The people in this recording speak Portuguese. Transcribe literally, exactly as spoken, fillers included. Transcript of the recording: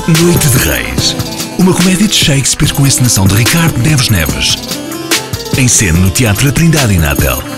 Noite de Reis. Uma comédia de Shakespeare com a encenação de Ricardo Neves Neves. Em cena no Teatro A Trindade Inatel.